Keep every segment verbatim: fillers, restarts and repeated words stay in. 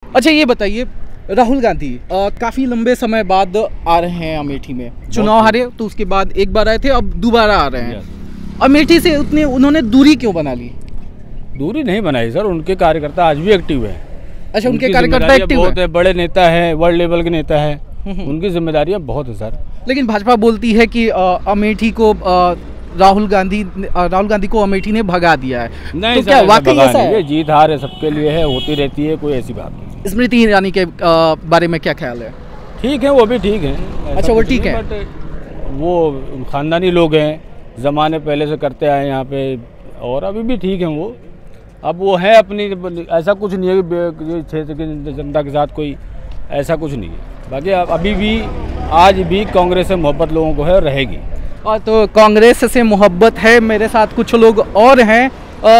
अच्छा ये बताइए, राहुल गांधी काफ़ी लंबे समय बाद आ रहे हैं अमेठी में, चुनाव हारे तो उसके बाद एक बार आए थे, अब दोबारा आ रहे हैं। अमेठी से उतने उन्होंने दूरी क्यों बना ली? दूरी नहीं बनाई सर, उनके कार्यकर्ता आज भी एक्टिव है। अच्छा, उनके कार्यकर्ता एक्टिव बहुत है, बड़े नेता है, वर्ल्ड लेवल के नेता है, उनकी जिम्मेदारियां बहुत है सर। लेकिन भाजपा बोलती है कि अमेठी को आ, राहुल गांधी राहुल गांधी को अमेठी ने भगा दिया है। नहीं तो क्या वाकई ऐसा है? जीत हार है सबके लिए है, होती रहती है, कोई ऐसी बात नहीं। स्मृति ईरानी के बारे में क्या ख्याल है? ठीक है, वो भी ठीक है। अच्छा, वो ठीक है, वो खानदानी लोग हैं, ज़माने पहले से करते आए यहाँ पे, और अभी भी ठीक है वो। अब वो है अपनी, ऐसा कुछ नहीं है कि क्षेत्र की जनता के साथ कोई ऐसा कुछ नहीं है। बाकी अभी भी आज भी कांग्रेस से मोहब्बत लोगों को है, रहेगी। और तो कांग्रेस से मोहब्बत है, मेरे साथ कुछ लोग और हैं।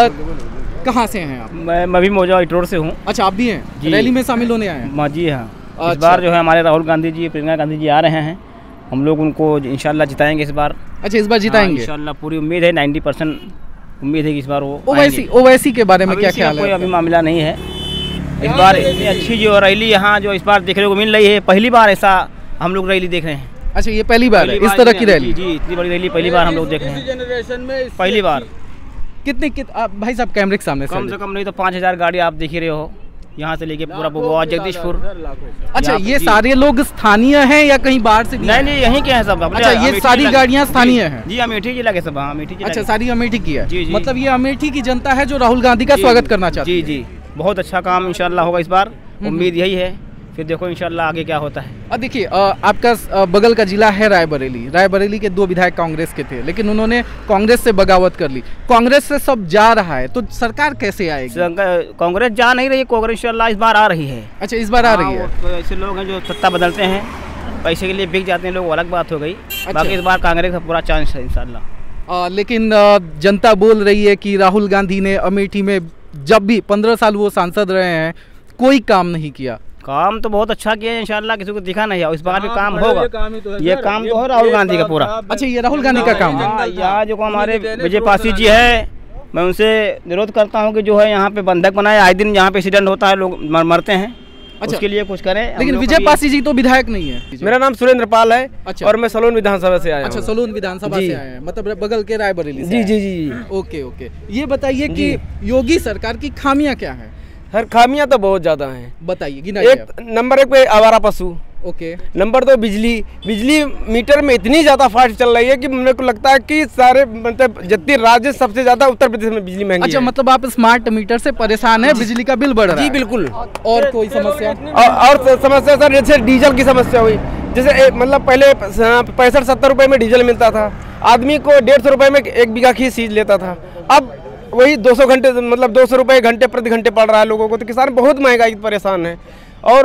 कहाँ से हैं आप? मैं मैं भी मौजा इटोर से हूँ। अच्छा, आप भी हैं? रैली में शामिल होने आए हैं? माँ जी हाँ। अच्छा। इस बार जो है हमारे राहुल गांधी जी, प्रियंका गांधी जी आ रहे हैं, हम लोग उनको इंशाल्लाह जिताएंगे इस बार। अच्छा, इस बार जिताएंगे? इंशाल्लाह पूरी उम्मीद है, नब्बे परसेंट उम्मीद है कि इस बार वो ओवैसी ओवैसी के बारे में क्या ख्याल है? कोई अभी मामला नहीं है। इस बार इतनी अच्छी जो रैली यहाँ जो इस बार देखने को मिल रही है, पहली बार ऐसा हम लोग रैली देख रहे हैं। अच्छा, ये पहली बार है इस तरह की रैली? जी, इतनी बड़ी रैली पहली बार हम लोग देख रहे हैं जनरेशन में, पहली बार। कितने कित, आप भाई साहब कैमरे के सामने कम से कम नहीं तो पाँच हजार गाड़ी आप देख ही रहे हो, यहाँ से लेके पूरा बुगवा जगदीशपुर। अच्छा, ये सारे लोग स्थानीय हैं या कहीं बाहर से? नहीं नहीं, यहीं के हैं सब। अच्छा, ये सारी गाड़ियाँ स्थानीय हैं? जी, अमेठी जिला के सब। हाँ, अमेठी जिला। अच्छा, सारी अमेठी की है? जी जी। मतलब ये अमेठी की जनता है जो राहुल गांधी का स्वागत करना चाहती है? जी जी, बहुत अच्छा काम इंशाल्लाह होगा इस बार, उम्मीद यही है। फिर देखो इंशाल्लाह आगे क्या होता है। अब देखिए, आपका बगल का जिला है रायबरेली। रायबरेली के दो विधायक कांग्रेस के थे, लेकिन उन्होंने कांग्रेस से बगावत कर ली। कांग्रेस से सब जा रहा है, तो सरकार कैसे आएगी? कांग्रेस जा नहीं रही, कांग्रेस इंशाल्लाह इस बार आ रही है। अच्छा, इस बार आ रही है। तो ऐसे लोग हैं जो सत्ता बदलते हैं, पैसे के लिए बिक जाते हैं लोग, अलग बात हो गई। बाकी इस बार कांग्रेस का पूरा चांस है इंशाल्लाह। लेकिन जनता बोल रही है कि राहुल गांधी ने अमेठी में जब भी पंद्रह साल वो सांसद रहे हैं, कोई काम नहीं किया। काम तो बहुत अच्छा किया है, इंशाल्लाह किसी को दिखा नहीं है, इस बार भी काम होगा। ये काम तो है राहुल गांधी का पूरा। अच्छा, ये राहुल गांधी का काम है। यहाँ जो हमारे विजय पासी जी है, मैं उनसे विरोध करता हूँ कि जो है यहाँ पे बंधक बनाए, आए दिन यहाँ पे एक्सीडेंट होता है, लोग मर, मरते हैं। अच्छा, उसके लिए कुछ करें। लेकिन विजय पासी जी तो विधायक नहीं है। मेरा नाम सुरेंद्र पाल है। अच्छा। और मैं सलोन विधानसभा से आया हूं। अच्छा, सलोन विधानसभा से आए हैं, मतलब बगल के रायबरेली से? जी जी जी। ओके ओके, ये बताइए कि योगी सरकार की खामियां क्या हैं? हर खामियां तो बहुत ज्यादा हैं। बताइए, गिनाइए। एक नंबर एक पे आवारा पशु। ओके। नंबर दो बिजली। बिजली मीटर में इतनी ज्यादा फास्ट चल रही है कि मेरे को लगता है कि सारे मतलब जितनी राज्य सबसे ज्यादा उत्तर प्रदेश में बिजली महंगी। अच्छा, मतलब आप स्मार्ट मीटर से परेशान है, बिजली का बिल बढ़ रहा है? जी बिल्कुल। और कोई समस्या? और समस्या सर, जैसे डीजल की समस्या हुई, जैसे मतलब पहले पैंसठ सत्तर रुपए में डीजल मिलता था, आदमी को डेढ़ सौ रुपए में एक बीघा खींच सींच लेता था। अब वही दो सौ घंटे मतलब दो सौ रुपये घंटे प्रति घंटे पड़ रहा है लोगों को। तो किसान बहुत महंगाई परेशान है, और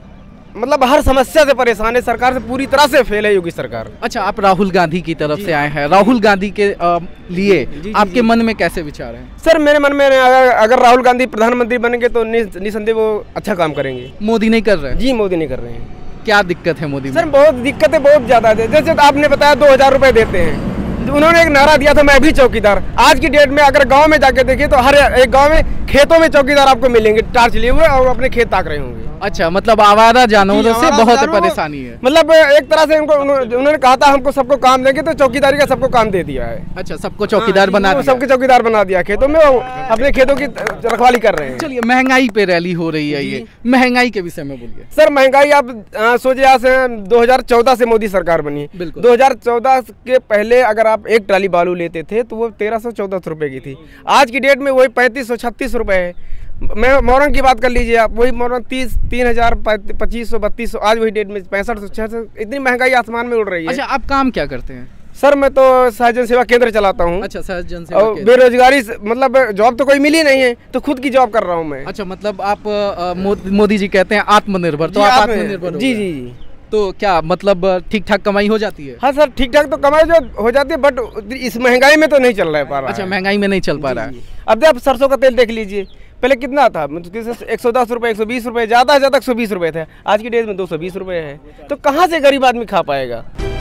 मतलब हर समस्या से परेशान है। सरकार से पूरी तरह से फेल है योगी सरकार। अच्छा, आप राहुल गांधी की तरफ से आए हैं, राहुल गांधी के आ, लिए जी, जी, आपके जी, मन में कैसे विचार हैं? सर, मेरे मन में अगर, अगर राहुल गांधी प्रधानमंत्री बनेंगे तो निसंदेह वो अच्छा काम करेंगे। मोदी नहीं कर रहे हैं? जी, मोदी नहीं कर रहे हैं। क्या दिक्कत है मोदी में? सर, बहुत दिक्कतें बहुत ज्यादा है। जैसे आपने बताया दो हजार रुपए देते हैं, उन्होंने एक नारा दिया था, मैं भी चौकीदार। आज की डेट में अगर गांव में जाके देखिए तो हर एक गांव में खेतों में चौकीदार आपको मिलेंगे, टार्च लिए हुए और अपने खेत ताक रहे होंगे। अच्छा, मतलब आवारा जानवरों से बहुत परेशानी है। मतलब एक तरह से उनको उन्होंने कहा था हमको सबको काम देंगे, तो चौकीदारी का सबको काम दे दिया है। अच्छा, सबको चौकीदार बना दिया, सबके चौकीदार बना दिया, खेतों में अपने खेतों की रखवाली कर रहे हैं। चलिए, महंगाई पे रैली हो रही है, ये महंगाई के विषय में बोलिए। सर, महंगाई आप सोचिए, आज से दो हजार चौदह से मोदी सरकार बनी। दो हजार चौदह के पहले अगर आप एक ट्राली बालू लेते थे तो वो तेरह सौ चौदह सौ रुपए की थी। आज की डेट में वही पैंतीस सौ छत्तीस रुपए है। मैं मोरंग की बात कर लीजिए आप, वही मोरंग तीस तीन हजार पच्चीस सौ बत्तीस सौ आज वही डेट में पैंसठ सौ छह सौ। इतनी महंगाई आसमान में उड़ रही है। अच्छा, आप काम क्या करते हैं? सर, मैं तो सहजन सेवा केंद्र चलाता हूँ। अच्छा, सहजन सेवा केंद्र। बेरोजगारी मतलब जॉब तो कोई मिली नहीं है, तो खुद की जॉब कर रहा हूँ मैं। अच्छा, मतलब आप मोदी जी कहते हैं आत्मनिर्भर, तो आप आत्मनिर्भर? जी जी जी। तो क्या मतलब ठीक ठाक कमाई हो जाती है? हाँ सर, ठीक ठाक तो कमाई जो हो जाती है, बट इस महंगाई में तो नहीं चल रहा है पा रहा है। अच्छा, महंगाई में नहीं चल पा रहा है। अब आप सरसों का तेल देख लीजिए, पहले कितना था, एक सौ दस रुपये, एक सौ बीस रुपये, ज़्यादा से ज़्यादा एक सौ बीस रुपये थे। आज की डेट में दो सौ बीस रुपये है। तो कहाँ से गरीब आदमी खा पाएगा?